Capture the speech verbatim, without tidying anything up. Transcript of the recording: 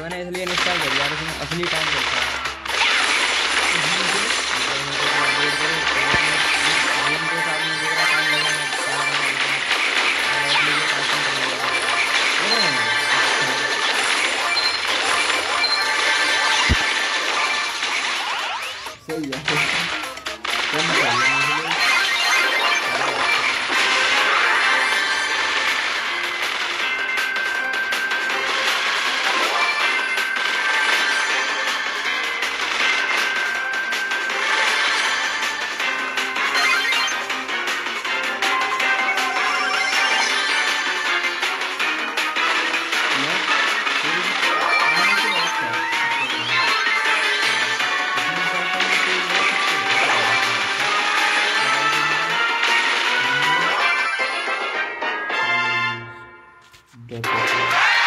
मैंने इसलिए इंस्टॉल कर दिया, उसमें असली टाइम चलता है। गेम के साथ में मेरा काम लगा है, सही है। Get it.